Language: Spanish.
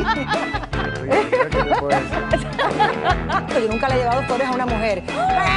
¿Qué te puedo decir? Yo nunca le he llevado flores a una mujer.